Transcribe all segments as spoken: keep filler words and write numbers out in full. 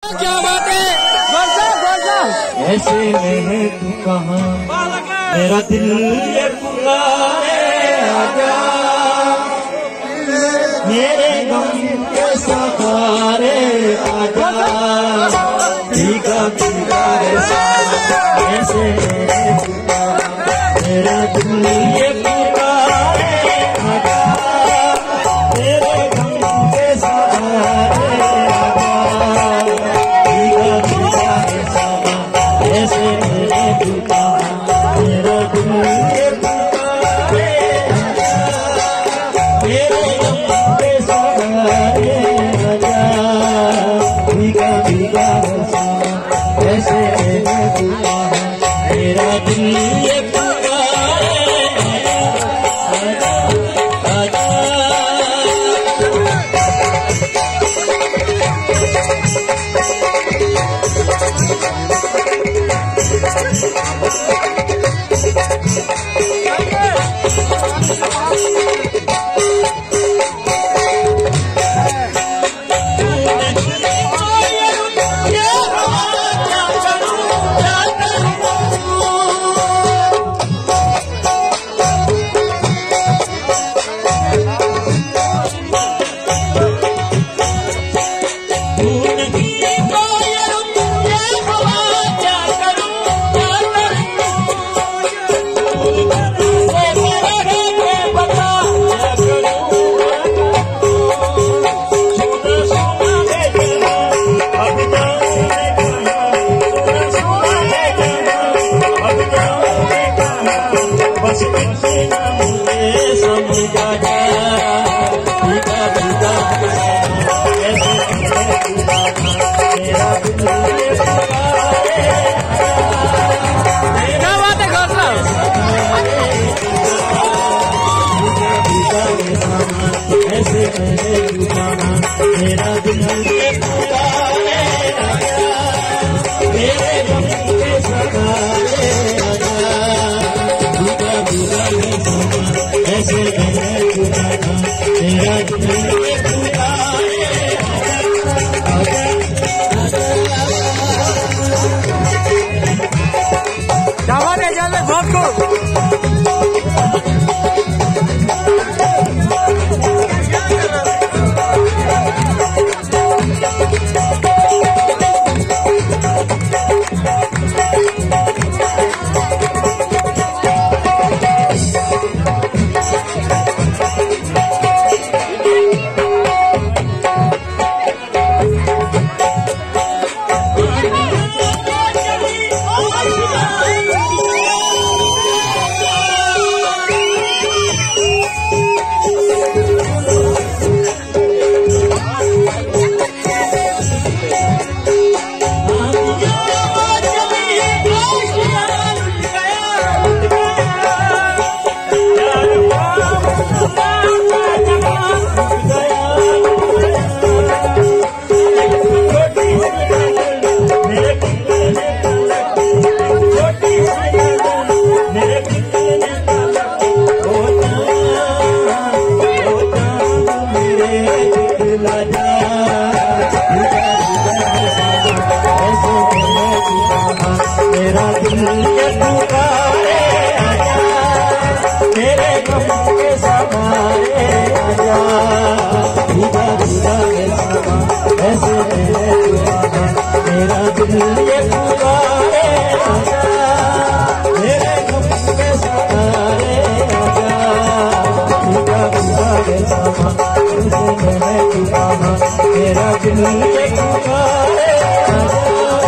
क्या बात है? गोरसा गोरसा ऐसे में तू कहाँ मेरा दिल ये पुकारे आजा मेरे गम के सहारे आजा भीगा भीगा ऐसे में तू कहाँ मेरा दिल ये पुकारे आजा मेरे गम के सहारे ऐसे मेरे पिता मेरा दिल ये पुकारे मेरे गम के सहारे आजा भीगा भीगा ऐसे मेरे पिता मेरा दिल ये पुकारे आजा आजा मेरा दिल ये पुकारे आजा मेरे गम के सहारे आजा भीगा भीगा ऐसे मैं पुकारा मेरा दिल ये पुकारे आजा जावा दे जाने बहुत को मेरा दिल ये पुकारे आजा मेरे गम के सहारे आजा भीगा भीगा ऐसे मेरे पुकारा मेरा दिल ये पुकारे आजा मेरे गम के सहारे आजा भीगा भीगा ऐसे मेरे पुकारा मेरा दिल ये पुकारे आजा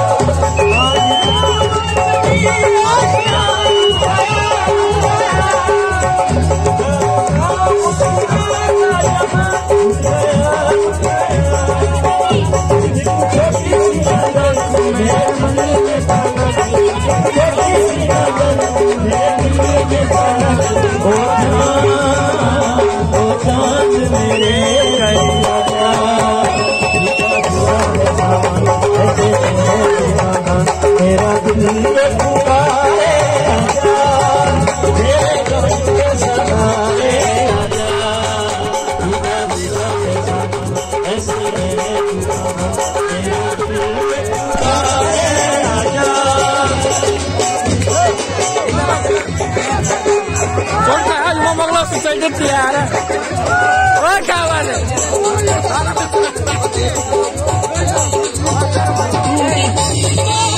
मेरा दिल ये पुकारे आजा मेरे गम के सहारे आजा भीगा भीगा ऐसे मेरे पुकारा मेरा दिल पीछे यार, वो क्या बात है।